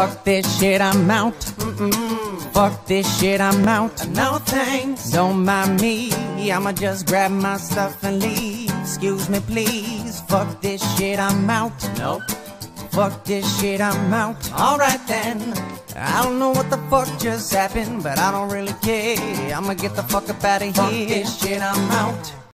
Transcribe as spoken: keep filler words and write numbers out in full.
Fuck this shit, I'm out. Mm-mm. Fuck this shit, I'm out. No thanks. Don't mind me, I'ma just grab my stuff and leave. Excuse me please. Fuck this shit, I'm out. Nope. Fuck this shit, I'm out. Alright then. I don't know what the fuck just happened, but I don't really care. I'ma get the fuck up out of here. Fuck this shit, I'm out.